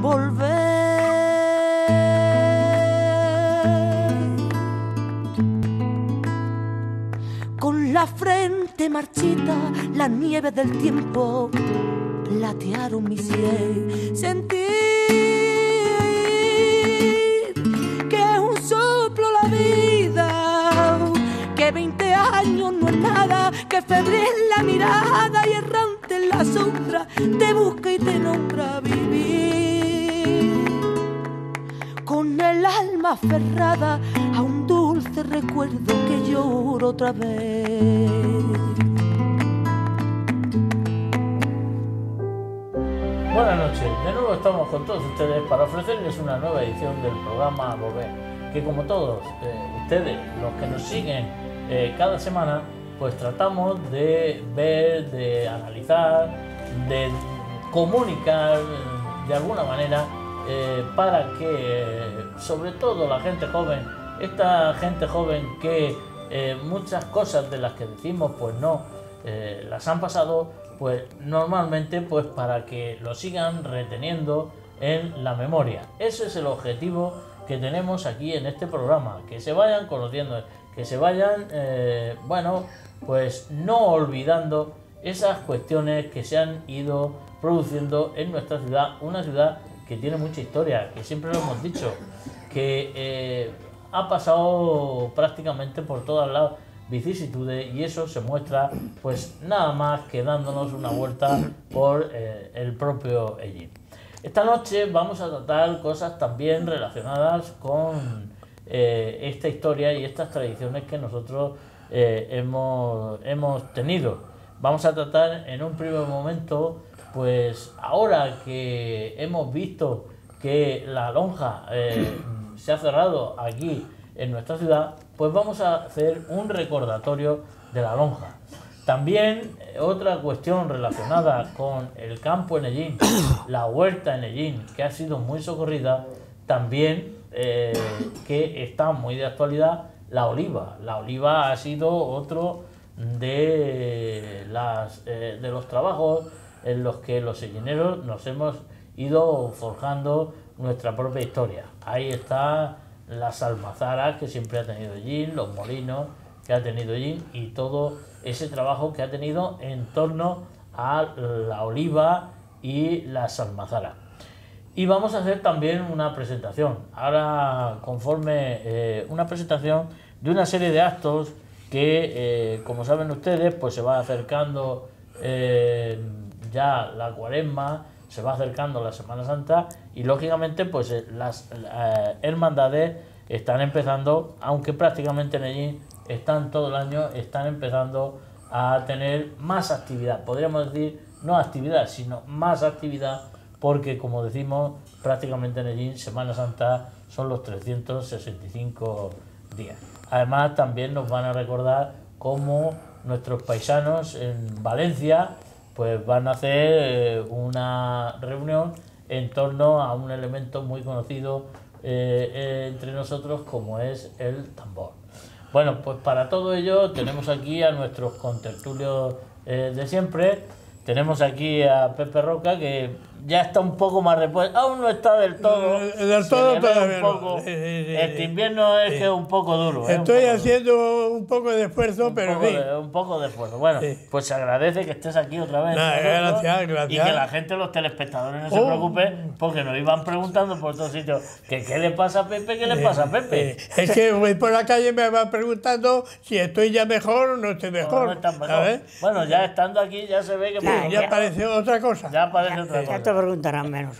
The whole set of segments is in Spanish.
volver. Con la frente marchita, la nieve del tiempo platearon mi sien. Sentí que es un soplo la vida, que 20 años no es nada, que febril la mirada y errante en la sombra te busca y te nombra vivir. Con el alma aferrada a un dulce recuerdo que lloro otra vez. Buenas noches, de nuevo estamos con todos ustedes para ofrecerles una nueva edición del programa Volver, que como todos ustedes, los que nos siguen cada semana, pues tratamos de ver, de analizar, de comunicar de alguna manera para que sobre todo la gente joven, esta gente joven que muchas cosas de las que decimos pues no las han pasado, pues normalmente pues para que lo sigan reteniendo en la memoria. Ese es el objetivo que tenemos aquí en este programa, que se vayan conociendo, que se vayan bueno, pues no olvidando esas cuestiones que se han ido produciendo en nuestra ciudad, una ciudad que tiene mucha historia, que siempre lo hemos dicho, que ha pasado prácticamente por todas las vicisitudes, y eso se muestra pues nada más que dándonos una vuelta por el propio Ellín. Esta noche vamos a tratar cosas también relacionadas con esta historia y estas tradiciones que nosotros hemos tenido. Vamos a tratar en un primer momento, pues ahora que hemos visto que la lonja se ha cerrado aquí en nuestra ciudad, pues vamos a hacer un recordatorio de la lonja. También otra cuestión relacionada con el campo en Ellín, la huerta en Ellín, que ha sido muy socorrida, también que está muy de actualidad, la oliva. La oliva ha sido otro de los trabajos en los que los ellineros nos hemos ido forjando nuestra propia historia. Ahí está las almazaras que siempre ha tenido Ellín, los molinos que ha tenido Ellín y todo ese trabajo que ha tenido en torno a la oliva y las almazaras. Y vamos a hacer también una presentación, ahora conforme una presentación de una serie de actos que, como saben ustedes, pues se va acercando ya la Cuaresma, se va acercando la Semana Santa y lógicamente pues las hermandades están empezando, aunque prácticamente en Ellín están todo el año, están empezando a tener más actividad, podríamos decir no actividad, sino más actividad, porque como decimos, prácticamente en Ellín Semana Santa son los 365 días. Además también nos van a recordar cómo nuestros paisanos en Valencia pues van a hacer una reunión en torno a un elemento muy conocido entre nosotros como es el tambor. Bueno, pues para todo ello tenemos aquí a nuestros contertulios de siempre. Tenemos aquí a Pepe Roca, que ya está un poco más repuesto, aún no está del todo. Del todo todavía no. Este invierno es que es un poco duro. Estoy haciendo un poco de esfuerzo, pero sí. Un poco de esfuerzo. Bueno, pues se agradece que estés aquí otra vez. Gracias. Y que la gente, los telespectadores, no se preocupen, porque nos iban preguntando por todos sitios que qué le pasa a Pepe, qué le pasa a Pepe. Es que voy por la calle y me van preguntando si estoy ya mejor o no estoy mejor. No estás mejor. Bueno, ya estando aquí ya se ve que... Ya parece otra cosa. Ya parece otra cosa. Ya te preguntarán menos.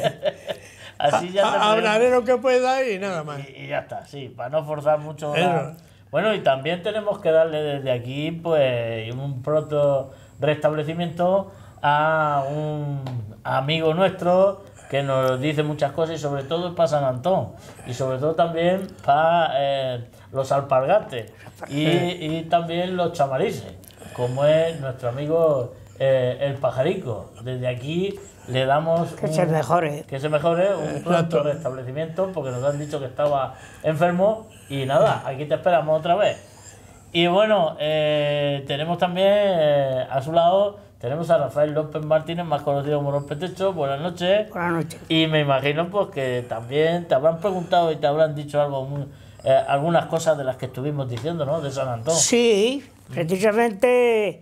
Así ya hablaré lo que pueda y nada más. Y ya está, sí, para no forzar mucho. Bueno, y también tenemos que darle desde aquí pues un pronto restablecimiento a un amigo nuestro que nos dice muchas cosas, y sobre todo para San Antón, y sobre todo también para los alpargates y también los chamarices, como es nuestro amigo el Pajarico. Desde aquí le damos que se mejore un pronto restablecimiento, porque nos han dicho que estaba enfermo y nada, aquí te esperamos otra vez. Y bueno, tenemos también a su lado tenemos a Rafael López Martínez, más conocido como López Techo. Buenas noches. Buenas noches. Y me imagino pues que también te habrán preguntado y te habrán dicho algo algunas cosas de las que estuvimos diciendo, ¿no? De San Antón. Sí, precisamente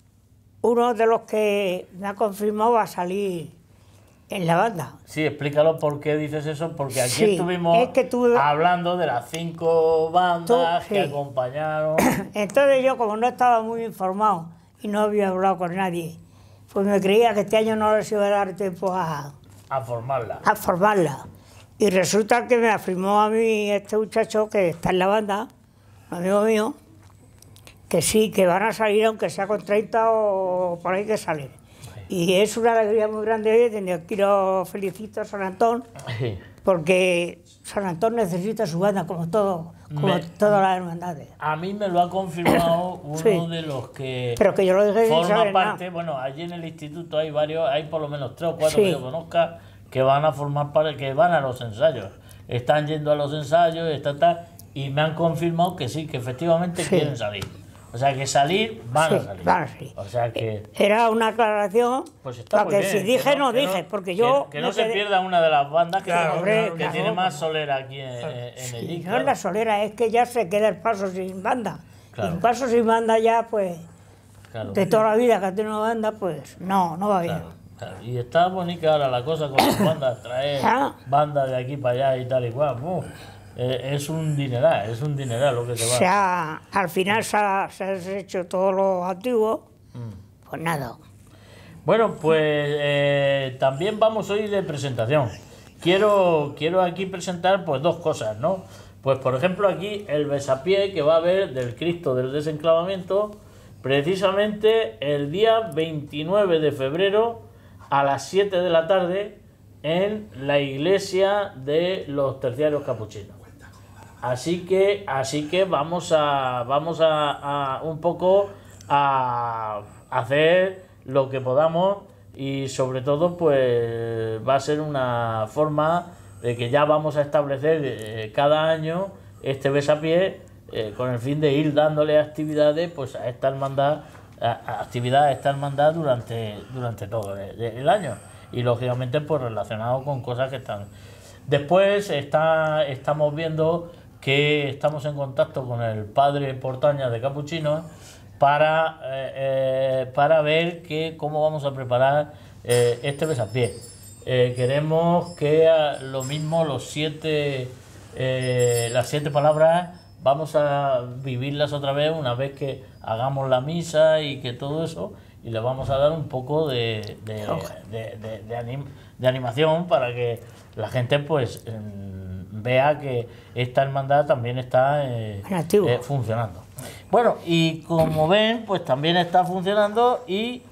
uno de los que me ha confirmado va a salir en la banda. Sí, explícalo por qué dices eso, porque aquí Sí, estuvimos es que tú- hablando de las 5 bandas que sí. acompañaron. Entonces yo, como no estaba muy informado y no había hablado con nadie, pues me creía que este año no les iba a dar tiempo A formarla. a formarla. Y resulta que me afirmó a mí este muchacho que está en la banda, un amigo mío, que sí, que van a salir aunque sea con 30 o por ahí que salir. Y es una alegría muy grande, desde aquí lo felicito a San Antón, porque San Antón necesita su banda como todas las hermandades. A mí me lo ha confirmado uno Sí. de los que Pero que yo lo dejé sin forma saber parte. nada. Bueno, allí en el instituto hay varios, hay por lo menos 3 o 4 Sí. que yo conozca que van a formar parte, que van a los ensayos. Están yendo a los ensayos, y me han confirmado que sí, que efectivamente Sí. quieren salir. O sea, que salir, van Sí, a salir. van a salir. O sea que... Era una aclaración, Pues está muy porque bien, si dije, que no que dije, porque yo... Que no me se quedé- pierda una de las bandas que, Claro, hombre, que claro. tiene más solera aquí en el Y no es la solera, es que ya se queda el paso sin banda. Claro. Y el paso sin banda ya, pues, Claro. de toda la vida que ha tenido una banda, pues, no va bien. Claro, claro. Y está bonita ahora la cosa con las bandas, traer Ah. bandas de aquí para allá y tal y cual. Es un dineral lo que se va. O sea, al final se ha hecho todo lo antiguo, pues nada. Bueno, pues también vamos hoy de presentación. Quiero aquí presentar pues 2 cosas, ¿no? Pues por ejemplo aquí el besapié que va a haber del Cristo del Desenclavamiento, precisamente el día 29 de febrero a las 7 de la tarde en la iglesia de los Terciarios Capuchinos. Así que vamos a un poco a hacer lo que podamos, y sobre todo pues va a ser una forma de que ya vamos a establecer cada año este besapié con el fin de ir dándole actividades pues a esta hermandad, durante todo el año, y lógicamente pues relacionado con cosas que están. Después estamos viendo que estamos en contacto con el padre Portaña de Capuchinos para ver cómo vamos a preparar este besapié. Queremos que lo mismo las 7 palabras vamos a vivirlas otra vez una vez que hagamos la misa y que todo eso, y le vamos a dar un poco de animación para que la gente pues vea que esta hermandad también está funcionando. Bueno, y como ven, pues también está funcionando, y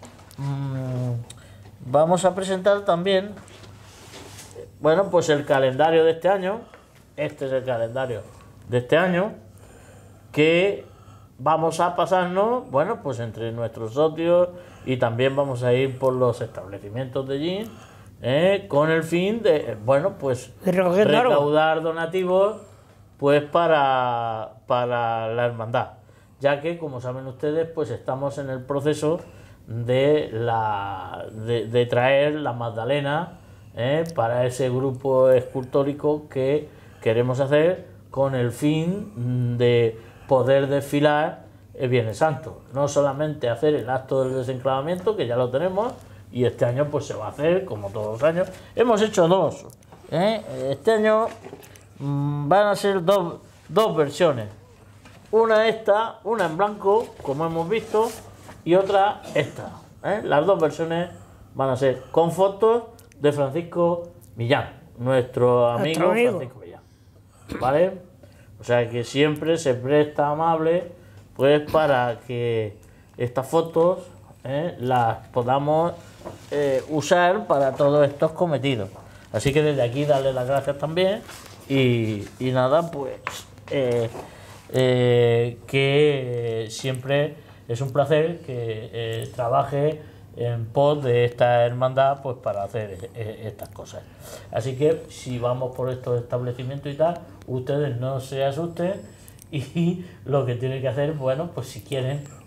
vamos a presentar también, bueno, pues el calendario de este año. Este es el calendario de este año, que vamos a pasarnos, bueno, pues entre nuestros socios, y también vamos a ir por los establecimientos de allí, con el fin de, bueno, pues recaudar donativos pues para la hermandad, ya que, como saben ustedes, pues estamos en el proceso de traer la Magdalena para ese grupo escultórico que queremos hacer, con el fin de poder desfilar el Viernes Santo. No solamente hacer el acto del desenclavamiento, que ya lo tenemos, y este año pues se va a hacer como todos los años. Hemos hecho 2. Este año van a ser dos versiones. Una en blanco, como hemos visto, y otra esta. Las 2 versiones van a ser con fotos de Francisco Millán, nuestro amigo Francisco Millán. ¿Vale? O sea que siempre se presta amable pues para que estas fotos las podamos usar para todos estos cometidos. Así que desde aquí darle las gracias también, y nada, pues que siempre es un placer que trabaje en pos de esta hermandad pues para hacer estas cosas. Así que si vamos por estos establecimientos y tal, ustedes no se asusten, y lo que tienen que hacer, bueno, pues si quieren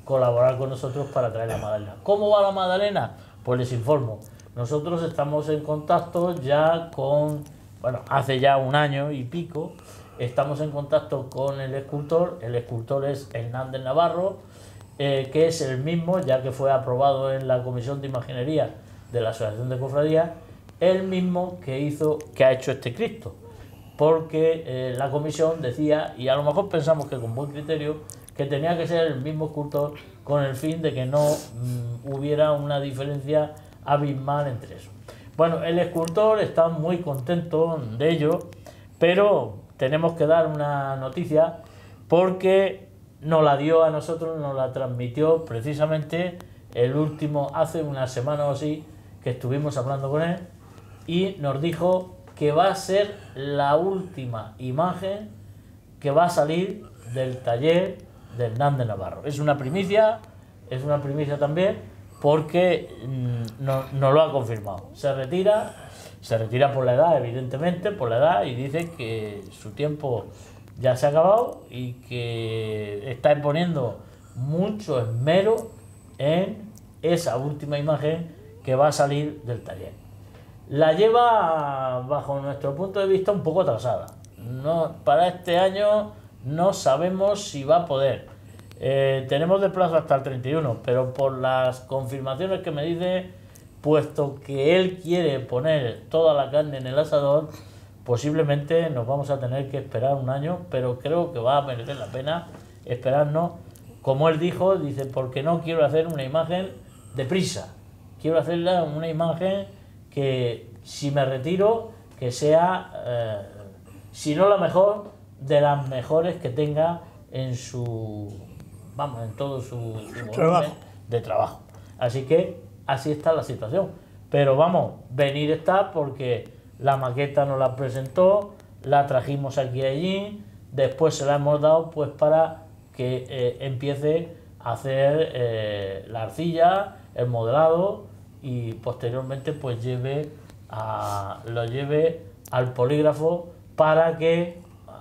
colaborar con nosotros para traer la magdalena. ¿Cómo va la magdalena? Pues les informo. Nosotros estamos en contacto ya con, bueno, hace ya un año y pico, estamos en contacto con el escultor es Hernández Navarro, que es el mismo, ya que fue aprobado en la Comisión de Imaginería de la Asociación de Cofradías, el mismo que ha hecho este Cristo, porque la comisión decía, y a lo mejor pensamos que con buen criterio, que tenía que ser el mismo escultor con el fin de que no hubiera una diferencia abismal entre eso. Bueno, el escultor está muy contento de ello, pero tenemos que dar una noticia porque nos la dio a nosotros, nos la transmitió precisamente el último, hace una semana o así, que estuvimos hablando con él, y nos dijo que va a ser la última imagen que va a salir del taller de Hernández Navarro. Es una primicia también, porque no lo ha confirmado. Se retira por la edad, evidentemente, por la edad, y dice que su tiempo ya se ha acabado y que está poniendo mucho esmero en esa última imagen que va a salir del taller. La lleva, bajo nuestro punto de vista, un poco atrasada. Para este año no sabemos si va a poder. Tenemos de plazo hasta el 31, pero por las confirmaciones que me dice, puesto que él quiere poner toda la carne en el asador, posiblemente nos vamos a tener que esperar un año, pero creo que va a merecer la pena esperarnos. Como él dice, porque no quiero hacer una imagen deprisa, quiero hacerla una imagen que, si me retiro, que sea, si no la mejor, de las mejores que tenga en todo su volumen de trabajo. Así que así está la situación. Pero vamos, venir está, porque la maqueta nos la presentó, la trajimos aquí y allí, después se la hemos dado pues para que empiece a hacer la arcilla, el modelado, y posteriormente pues lo lleve al polígrafo para que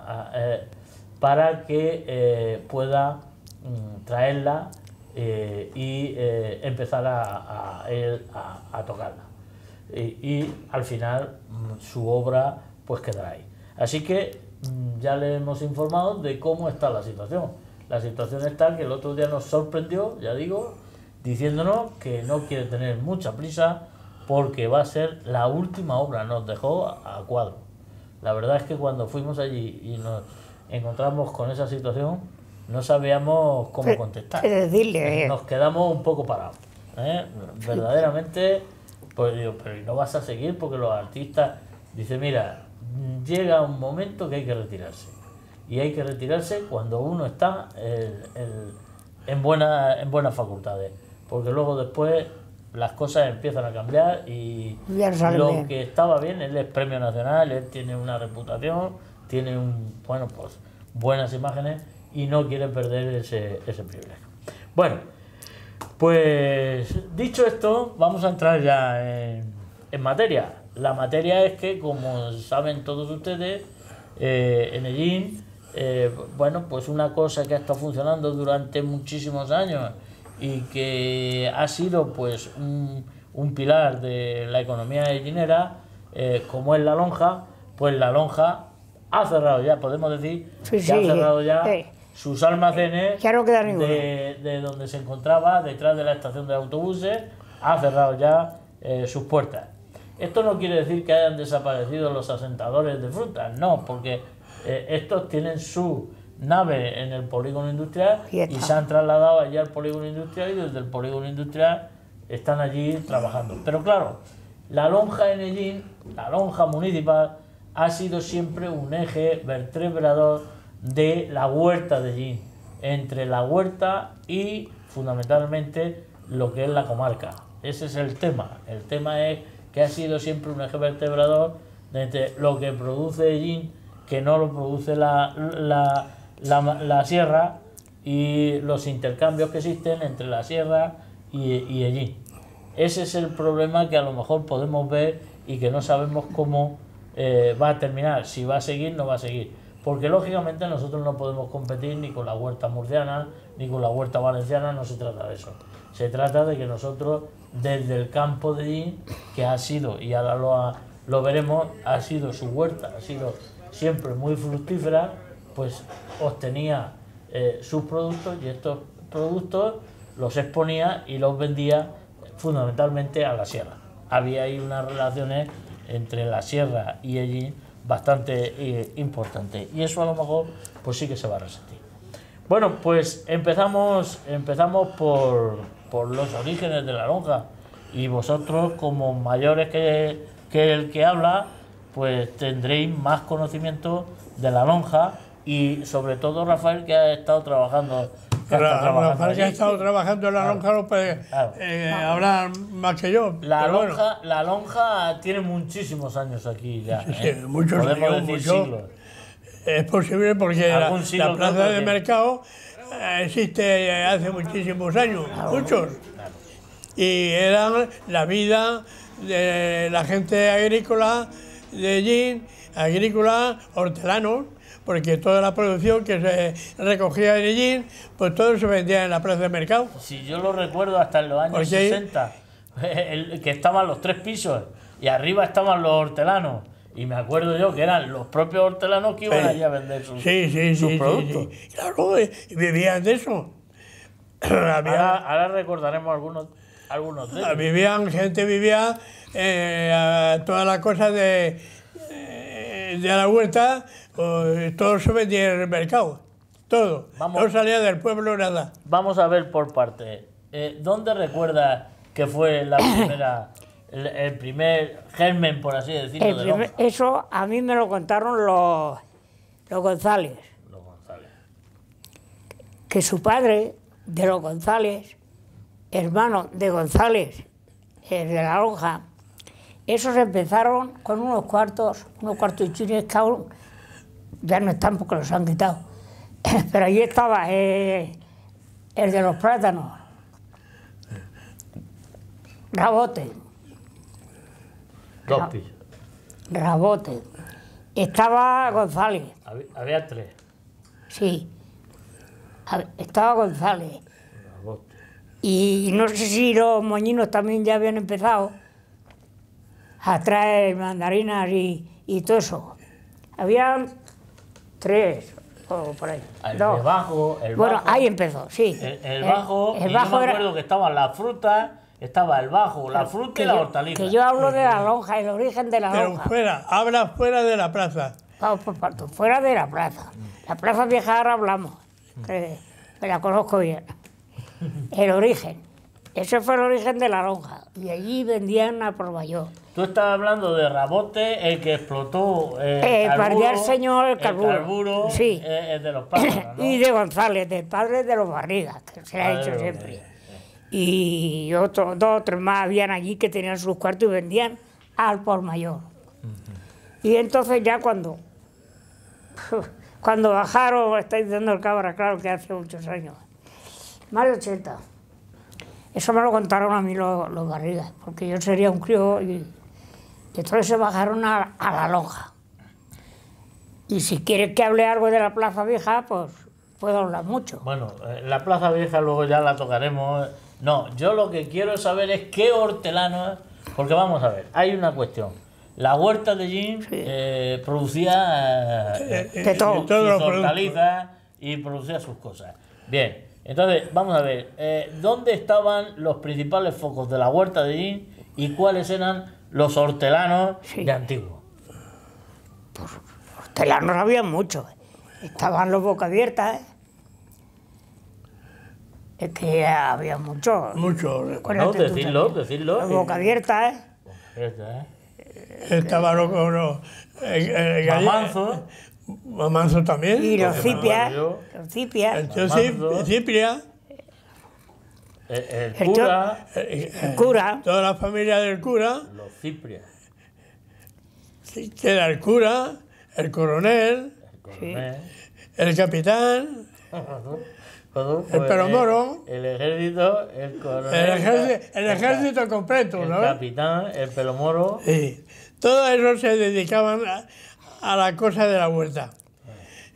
pueda traerla y empezar a tocarla, y al final su obra pues quedará ahí. Así que ya le hemos informado de cómo está la situación. La situación está que el otro día nos sorprendió, ya digo, diciéndonos que no quiere tener mucha prisa porque va a ser la última obra. Nos dejó a cuadro. La verdad es que cuando fuimos allí y nos encontramos con esa situación, no sabíamos cómo contestar. Nos quedamos un poco parados. Verdaderamente, pues digo, pero ¿y no vas a seguir? Porque los artistas, dice, mira, llega un momento que hay que retirarse. Y hay que retirarse cuando uno está en buenas facultades. Porque luego después las cosas empiezan a cambiar y lo que estaba bien, él es premio nacional, él tiene una reputación, tiene buenas imágenes y no quiere perder ese privilegio. Bueno, pues dicho esto, vamos a entrar ya en materia. La materia es que, como saben todos ustedes, en Ellín, pues una cosa que ha estado funcionando durante muchísimos años y que ha sido pues un pilar de la economía ellinera, como es la lonja, pues la lonja ha cerrado ya, podemos decir, ha cerrado ya sus almacenes, ya no queda de donde se encontraba, detrás de la estación de autobuses, ha cerrado ya sus puertas. Esto no quiere decir que hayan desaparecido los asentadores de frutas, no, porque estos tienen su nave en el polígono industrial y se han trasladado allí al polígono industrial, y desde el polígono industrial están allí trabajando. Pero claro, la lonja en Ellín, la lonja municipal, ha sido siempre un eje vertebrador de la huerta de Ellín, entre la huerta y fundamentalmente lo que es la comarca. Ese es el tema. El tema es que ha sido siempre un eje vertebrador entre lo que produce Ellín, que no lo produce la sierra, y los intercambios que existen entre la sierra y Ellín. Ese es el problema que a lo mejor podemos ver y que no sabemos cómo va a terminar, si va a seguir o no va a seguir. porque lógicamente nosotros no podemos competir ni con la huerta murciana, ni con la huerta valenciana, no se trata de eso. Se trata de que nosotros, desde el campo de Yin, que ha sido, y ahora lo veremos, ha sido su huerta, ha sido siempre muy fructífera, pues obtenía sus productos, y estos productos los exponía y los vendía fundamentalmente a la sierra. Había ahí unas relaciones entre la sierra y el Yin bastante importantes, y eso a lo mejor pues sí que se va a resentir. Bueno, pues empezamos por los orígenes de la lonja, y vosotros, como mayores que el que habla, pues tendréis más conocimiento de la lonja, y sobre todo Rafael, que ha estado trabajando. Rafael, que ha estado trabajando en la lonja, no puede hablar más que yo. La lonja tiene muchísimos años aquí ya. Sí, muchos Podemos años, decir muchos. siglos. Es posible porque la plaza de que... mercado existe hace muchísimos años, muchos. Y eran la vida de la gente agrícola de Yin, agrícola, hortelanos, porque toda la producción que se recogía en Yin, pues todo se vendía en la plaza de mercado. Si yo lo recuerdo hasta en los años 60, que estaban los 3 pisos y arriba estaban los hortelanos. Y me acuerdo yo que eran los propios hortelanos que iban allí a vender sus productos. Sí. Claro, y vivían de eso. Ahora recordaremos algunos de ellos. Gente vivía todas las cosas de la huerta, todo se vendía en el mercado. Todo. No salía del pueblo nada. Vamos a ver por partes. ¿Dónde recuerdas que fue la primera... el primer germen, por así decirlo, eso a mí me lo contaron los González. Los González. Que su padre, de los González, hermano de González, de la lonja, esos empezaron con unos cuartos chines que aún ya no están porque los han quitado. Pero allí estaba el de los plátanos, Rabote. Rabote. Estaba González. Había 3. Sí. Estaba González. Rabote. Y no sé si los moñinos también ya habían empezado a traer mandarinas y todo eso. Habían 3 o por ahí. El bajo. Bueno, ahí empezó, sí. El bajo, y yo me acuerdo que estaban las frutas. Estaba el bajo, la fruta y la hortaliza. Que yo hablo de la lonja, el origen de la lonja. Pero habla fuera de la plaza. Vamos por parto, fuera de la plaza. La plaza vieja ahora hablamos, que la conozco bien. El origen. Ese fue el origen de la lonja. Y allí vendían a por mayor. Tú estás hablando de Rabote, el que explotó el señor el carburo, sí. De los pájaros, ¿no? Y de González, del padre de los Barrigas, que se ha hecho siempre. Y 2 o 3 más habían allí que tenían sus cuartos y vendían al por mayor. Y entonces ya cuando bajaron, estáis diciendo el cabra, claro que hace muchos años, más de 80. Eso me lo contaron a mí los Barrigas, porque yo sería un crío y entonces se bajaron a la lonja. Y si quieres que hable algo de la Plaza Vieja, pues puedo hablar mucho. Bueno, la Plaza Vieja luego ya la tocaremos. No, yo lo que quiero saber es qué hortelanos, porque vamos a ver, hay una cuestión. La huerta de Yin producía de todo. sus hortalizas y producía sus cosas. Bien, entonces vamos a ver, ¿dónde estaban los principales focos de la huerta de Yin y cuáles eran los hortelanos de antiguo? Pues hortelanos había muchos. Estaban los Boca Abiertas, Es que había muchos. Muchos. No, decirlo. Los Boca Abiertas, Estaba Mamanzo. Mamanzo también. Y los Cipias. Cipria. El cura. El cura. Toda la familia del cura. Los Ciprias. Era el cura, el coronel, el capitán, el pelomoro, el ejército, el coronel. El ejército completo, ¿no? El capitán, el pelomoro. Sí. Todos esos se dedicaban a la cosa de la huerta.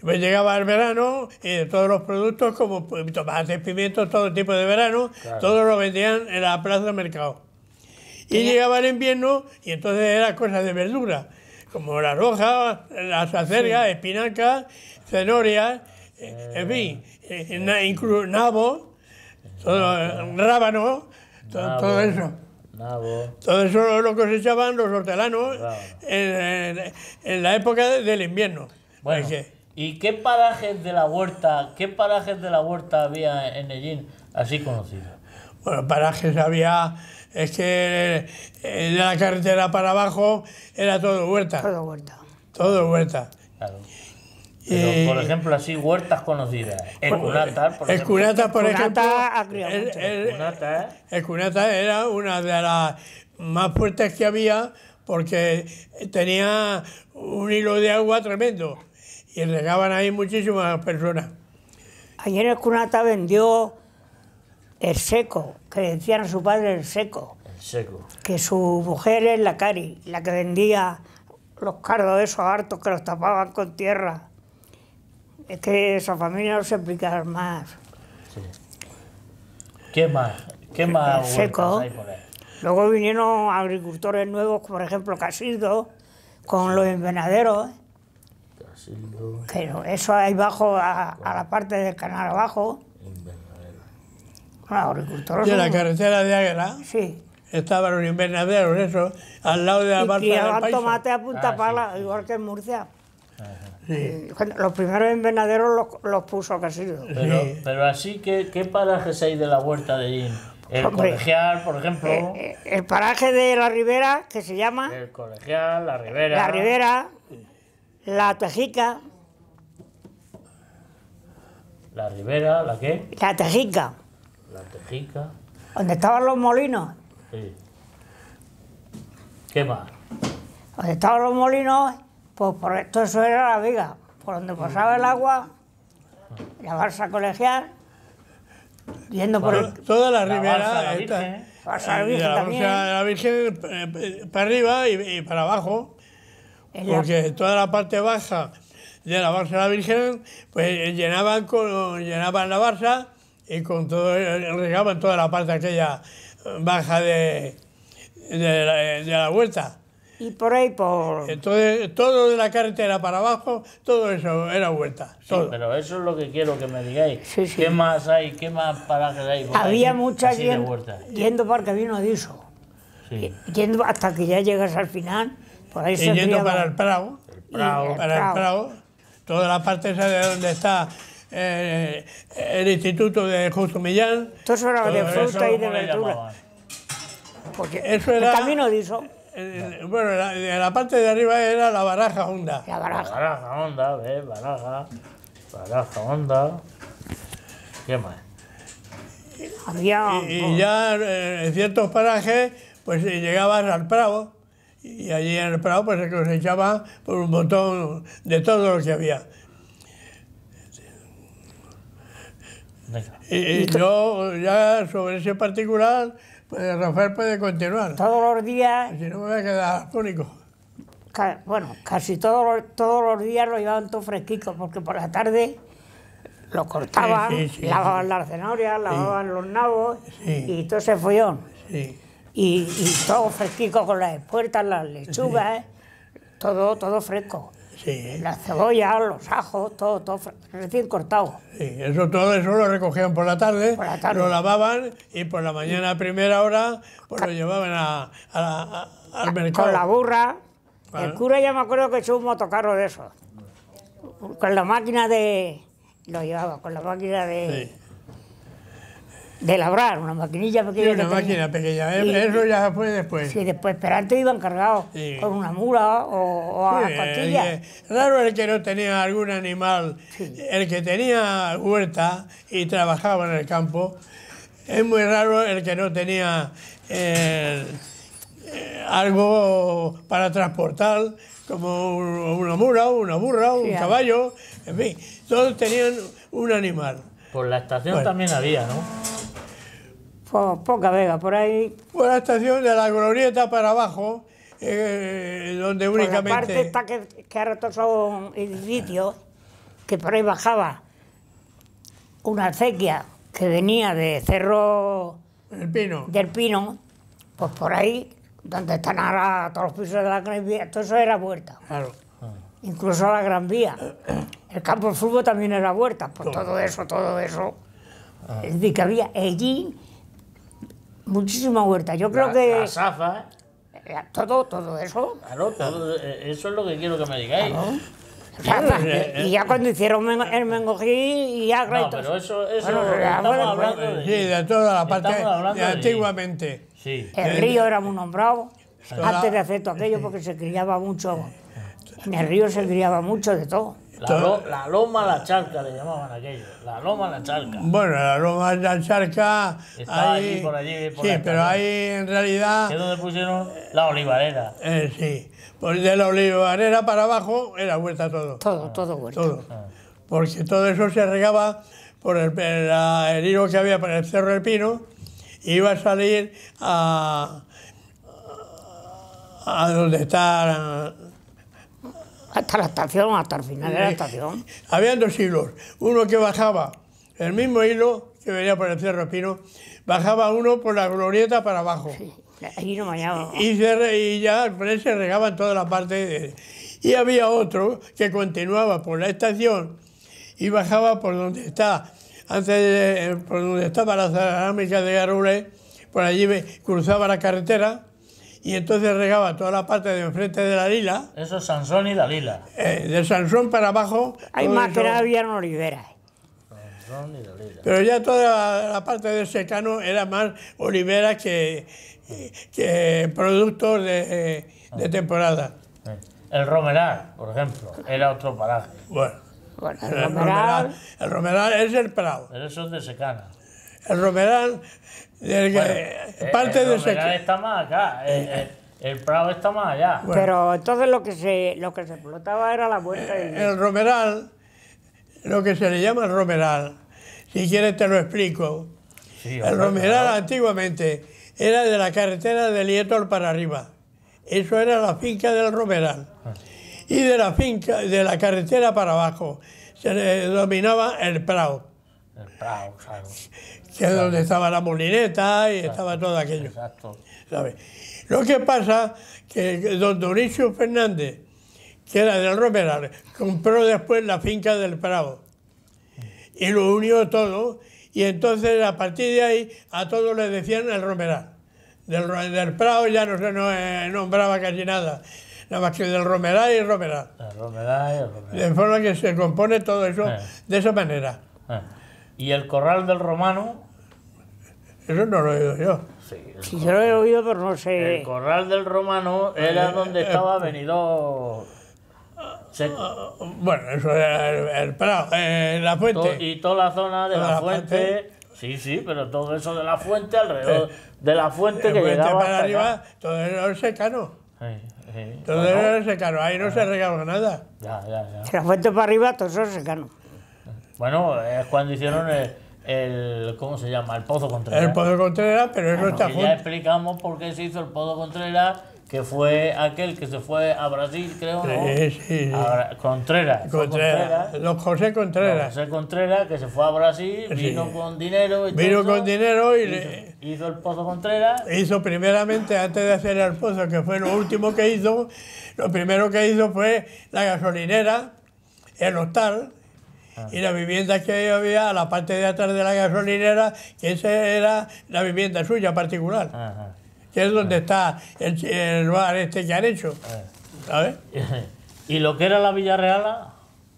Después llegaba el verano y de todos los productos, como tomates, pimientos, todo tipo de verano, Claro. todos lo vendían en la plaza del mercado. Y llegaba el invierno y entonces eran cosas de verdura, como la roja, las acelgas, espinacas, cenorias, en fin, incluso nabos, rábanos, todo eso. Nabo. Todo eso lo cosechaban los hortelanos Claro. en la época del invierno. Bueno, Porque ¿y qué parajes de la huerta había en Ellín así conocidos? bueno, parajes había, es que de la carretera para abajo era todo huerta, Todo vuelta. todo huerta. Claro. Pero, por ejemplo, así, huertas conocidas. Escunatas, por ejemplo. Escunatas, por ejemplo, Escunata ha criado mucho. Escunatas, Escunata era una de las más fuertes que había porque tenía un hilo de agua tremendo y regaban ahí muchísimas personas. Ayer en Escunata vendió el seco, que le decían a su padre el seco, el seco. que su mujer es la Cari, la que vendía los cardos esos hartos que los tapaban con tierra. Es que esa familia no se explica más. Sí. ¿Qué más? ¿Qué más El seco. huertas hay por ahí? Luego vinieron agricultores nuevos, por ejemplo Casildo, con los invernaderos, Casildo, que eso ahí abajo, a la parte del canal abajo. invernadero. Los agricultores Y en la son- carretera de Águila Sí. estaban los invernaderos, eso, al lado de la Y balsa del criaban Paisa. tomate a punta Ah, pala, igual que en Murcia. Sí. Los primeros invernaderos los puso Casildo. Pero así, ¿qué parajes hay de la huerta de Ellín? El Hombre. colegial, por ejemplo. El paraje de la Ribera, que se llama El colegial, la ribera. La Ribera, la Tejica, La ribera, ¿la qué? la Tejica, La tejica. donde estaban los molinos. Sí. ¿Qué más? Donde estaban los molinos, pues por esto eso era la viga, por donde pasaba el agua, la balsa colegial, yendo por el... Toda la La ribera balsa de la está- Virgen. Balsa de la de Virgen la también. balsa de la Virgen para arriba y para abajo, en la- porque toda la parte baja de la balsa de la Virgen, pues llenaban la balsa y con todo regaban toda la parte aquella baja de la huerta. Y por ahí, por... Entonces, todo de la carretera para abajo, todo eso era huerta. Sí, Todo. pero eso es lo que quiero que me digáis. Sí, sí. ¿Qué más hay? ¿Qué más parajes hay? por ahí? Había mucha Así de gente huerta. yendo para el camino de Iso, Sí. yendo hasta que ya llegas al final, por ahí Y se yendo criaban. para el Prado, Prado. para el Prado, toda la parte esa de donde está el Instituto de Justo Millán. Todo eso era de todo fruta y de ¿Cómo le verdura. llamaban? Porque Eso era- el camino de Iso, Bueno, la parte de arriba era la baraja honda. la baraja. Baraja, onda, ¿ves? Baraja, onda. ¿Qué más? Había... Y ya en ciertos parajes, pues llegabas al Prado, y allí en el Prado pues se cosechaba por un montón de todo lo que había. Venga. Y yo ya sobre ese particular, pues Rafael puede continuar. Todos los días, Si no me voy a quedar único. bueno, casi todos los días lo llevaban todo fresquito, porque por la tarde lo cortaban, Sí, lavaban las cenorias, lavaban los nabos Sí. y todo ese follón. Sí. Y todo fresquito con las espuertas, las lechugas, todo fresco. Sí, Las cebollas, los ajos, todo recién cortado. sí, todo eso lo recogían por la tarde, Por la tarde. lo lavaban y por la mañana a primera hora pues lo llevaban al mercado. Con la burra. Claro. El cura ya me acuerdo que echó un motocarro de esos. Con la máquina de... Lo llevaba, con la máquina de... Sí. De labrar, una maquinilla Sí, pequeña. una que tenía. máquina pequeña, Y- eso ya fue después. Sí, después, pero antes iban cargados Sí. con una mula o a Sí, costillas. raro el que no tenía algún animal, Sí. el que tenía huerta y trabajaba en el campo, es muy raro el que no tenía algo para transportar, como una mula, una burra, un Sí, caballo, en fin, todos tenían un animal. Por la estación Bueno. también había, ¿no? Poca vega, por ahí, Por la estación de la glorieta para abajo, donde por la únicamente... parte esta que ahora todos son edificios, que por ahí bajaba una acequia que venía de Cerro El Pino. del Pino, pues por ahí, donde están ahora todos los pisos de la Gran Vía, todo eso era huerta. Claro. Incluso la Gran Vía. El campo de fútbol también era huerta. Pues todo eso. Es decir, que había allí muchísima huerta. Yo creo que La Safa, todo eso. claro, eso es lo que quiero que me digáis. Claro. O sea, y ya cuando hicieron el Mengojí y ya... No, pero eso Bueno, estamos bueno, hablando de... Sí, de toda la parte Estamos hablando de de- antiguamente. Sí. El río era muy nombrado, antes de hacer todo aquello, porque se criaba mucho. En el río se criaba mucho de todo. La loma, la charca le llamaban aquello. La loma, la charca. Bueno, la Loma de la Charca... Está ahí- allí, por allí, por sí, la pero estación. ahí en realidad... Que es donde pusieron la olivarera. Sí, pues de la olivarera para abajo era huerta todo. Todo huerta. Todo. Porque todo eso se regaba por el hilo que había por el Cerro del Pino, y iba a salir a donde está... Hasta la estación, hasta el final de la estación. Habían dos hilos, uno que bajaba, el mismo hilo que venía por el Cerro del Pino, bajaba uno por la glorieta para abajo. Sí, allí no me hallaba. Y ya por ahí se regaban toda la parte. Y había otro que continuaba por la estación y bajaba por donde está, por donde estaba la cerámica de Garule, por allí cruzaba la carretera y entonces regaba toda la parte de enfrente de la Lila, Eso es Sansón y Dalila. de Sansón para abajo. Hay todo más que eso. nada habían oliveras. Sansón y Dalila. Pero ya toda la parte del secano era más oliveras que productos de temporada. El Romeral, por ejemplo, era otro paraje. Bueno, Bueno, el romeral es el prado. Pero eso es de secana. El romeral, parte el de Romeral secano. está más acá. El Prado está más allá. Bueno. pero entonces lo que se explotaba era la huerta. El romeral, lo que se le llama el romeral, si quieres te lo explico. Sí, El hombre, romeral claro. antiguamente era de la carretera de Lietol para arriba. Eso era la finca del romeral. Y de la finca, de la carretera para abajo, se le dominaba el prado, El Prado, claro. que es donde estaba la molineta y estaba todo aquello. Exacto. ¿Sabe? Lo que pasa que don Dionisio Fernández, que era del Romeral, compró después la finca del Prado y lo unió todo, y entonces a partir de ahí a todos les decían el Romeral. Del Prado ya no se nombraba casi nada más que del Romeral y el Romeral. El Romeral y el Romeral. De forma que se compone todo eso de esa manera. Y el Corral del Romano. Eso no lo he oído yo. Sí, Si yo lo he oído, pero no el sé. Corral del Romano era donde estaba venido. Bueno, eso era el Prado, la fuente. Y toda la zona de Toda la la fuente. Sí, sí, pero todo eso de la fuente, alrededor de la fuente que Fuente llegaba para hasta arriba, acá. todo era el secano. Todo Bueno, era el secano, ahí no se regaba nada. ya. De la fuente para arriba, todo eso es secano. Bueno, es cuando hicieron ¿cómo se llama? El Pozo Contreras. El Pozo Contreras, pero eso está Que ya junto. explicamos por qué se hizo el Pozo Contreras, que fue aquel que se fue a Brasil, creo, ¿no? Sí. Contreras. Fue Contreras, los José Contreras. José Contreras, que se fue a Brasil, vino con dinero y todo Vino eso, con dinero y hizo el Pozo Contreras. hizo primeramente, antes de hacer el pozo, que fue lo último que hizo, lo primero que hizo fue la gasolinera, el hostal, y la vivienda que había a la parte de atrás de la gasolinera, que esa era la vivienda suya particular, Ajá. que es donde está el bar este que han hecho, ¿sabes? Y lo que era la Villarreal,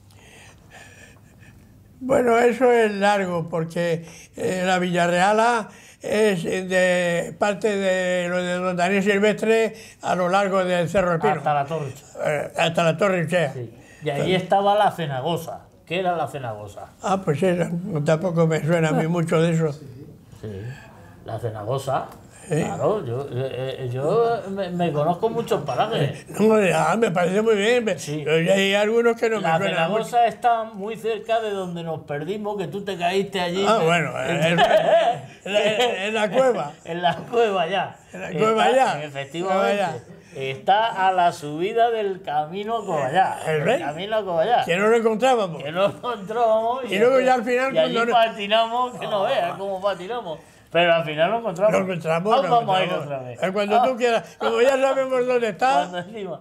Bueno, eso es largo, porque la Villarreala es de parte de lo de don Daniel Silvestre a lo largo del Cerro del Pino, hasta la Torre. hasta la Torre Uchea. Sí. Y allí estaba la Cenagosa. ¿Qué era la Cenagosa? Ah, pues eso, tampoco me suena a mí mucho de eso. Sí. La Cenagosa. Sí. Claro, yo me conozco muchos parajes. No, me parece muy bien, Sí. pero hay algunos que no me La suenan mucho. Cenagosa está muy cerca de donde nos perdimos, que tú te caíste allí. Ah, bueno, en la cueva. En la cueva ya. En la cueva ya. Efectivamente. está a la subida del camino a Coballá. ¿El rey? Camino a Coballá. Que no lo encontrábamos. Que no encontrábamos. Y luego ya al final, y allí cuando patinamos, que no veas cómo patinamos. Pero al final lo encontramos. Lo encontramos. Vamos a ir otra vez. Cuando tú quieras. Como ya sabemos dónde está. Cuando encima.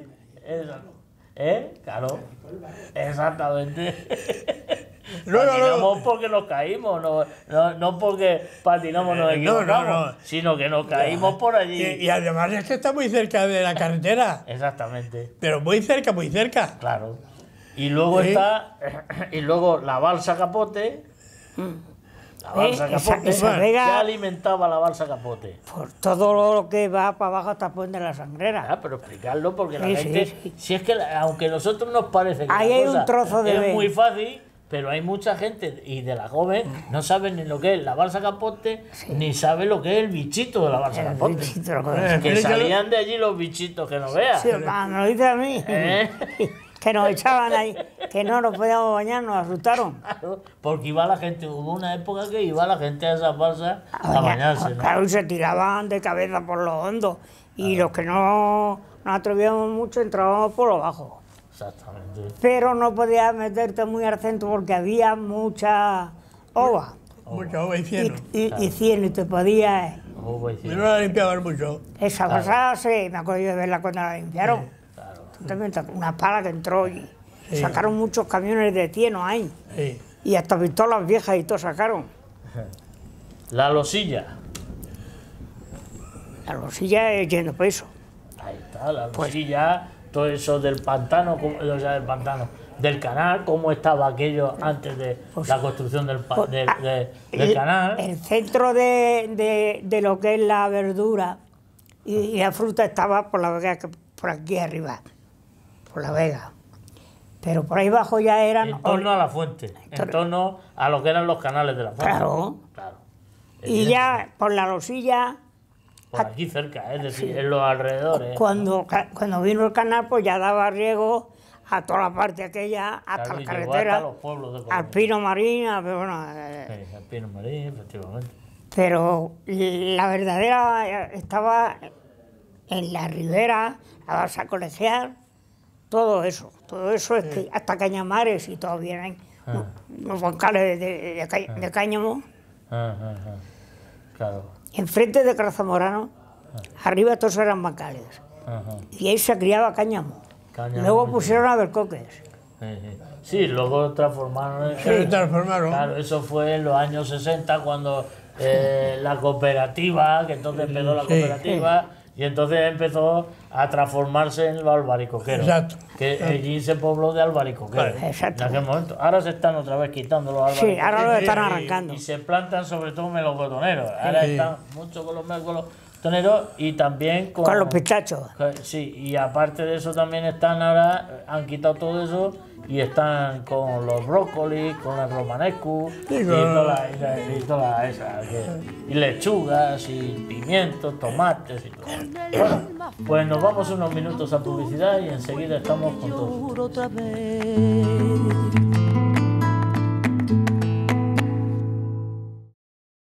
Claro. Exactamente. Patinamos porque nos caímos, no porque patinamos nos equivocamos, no. sino que nos caímos por allí. Y además es que está muy cerca de la carretera. Exactamente. Pero muy cerca, muy cerca. Claro. Y luego está. Y luego la balsa Capote. La balsa Capote. esa vega- ¿Qué alimentaba la balsa Capote? Por todo lo que va para abajo hasta Puente de la Sangrera. Ah, pero explicarlo porque la Sí, gente. sí. Si es que aunque a nosotros nos parece que Ahí la hay cosa un trozo de es vega. muy fácil. Pero hay mucha gente, y de la joven, no saben ni lo que es la balsa Capote, ni saben lo que es el bichito de la balsa El Capote. bichito, lo que- Que salían de allí los bichitos, que no veas. Sí, me lo dice a mí. ¿Eh? Que nos echaban ahí, que no nos podíamos bañar, nos asustaron. Claro, porque iba la gente, hubo una época que iba la gente a esas balsas a bañarse, ¿no? Claro, y se tiraban de cabeza por los hondos. Y los que no nos atrevíamos mucho entrábamos por lo bajo. Exactamente. Pero no podías meterte muy al centro porque había mucha ova Mucho agua y cieno. y cieno y te podías... Oh, pues sí, Y no la limpiaban mucho. Esa cosa, sí, me acuerdo yo de verla cuando la limpiaron. claro. También una pala que entró y sacaron muchos camiones de tieno ahí. Sí. Y hasta pistolas viejas y todo sacaron. La losilla. La rosilla es lleno de peso. Ahí está, la losilla, todo eso del pantano, o sea, del canal, cómo estaba aquello antes de la construcción del canal. El centro de lo que es la verdura y la fruta estaba por la vega, por aquí arriba, por la vega. Pero por ahí abajo ya eran... En torno a la fuente, en torno a lo que eran los canales de la fuente. Claro. Claro. Y ya por la rosilla, Por aquí cerca, es decir, en los alrededores. cuando vino el canal, pues ya daba riego a toda la parte aquella, hasta Claro, la y llegó carretera, hasta los pueblos de al Colombia. Pino Marín, bueno, Sí, al Pino Marín, efectivamente. pero la verdadera estaba en la ribera, la balsa colegial, todo eso es que hasta Cañamares y todo vienen los bancales de cáñamo, Claro. enfrente de Crazamorano, arriba todos eran bancales, y ahí se criaba cáñamo. Cáñamo, Luego sí. pusieron albaricoques. Sí, luego transformaron. Se transformaron. Claro, eso fue en los años 60 cuando la cooperativa, que entonces empezó la cooperativa, y entonces empezó a transformarse en los albaricoqueros. Exacto. Que allí se pobló de albaricoqueros. Exacto. En aquel momento. Ahora se están otra vez quitando los albaricoqueros. Sí, ahora lo están arrancando. Y se plantan sobre todo melocotoneros. Ahora están mucho con los melocotoneros y también Con los pistachos. Sí, y aparte de eso también están ahora, han quitado todo eso y están con los brócolis, con el romanesco y todas esas, y lechugas y pimientos, tomates y todo. Bueno, pues nos vamos unos minutos a publicidad y enseguida estamos con todo. Otra vez.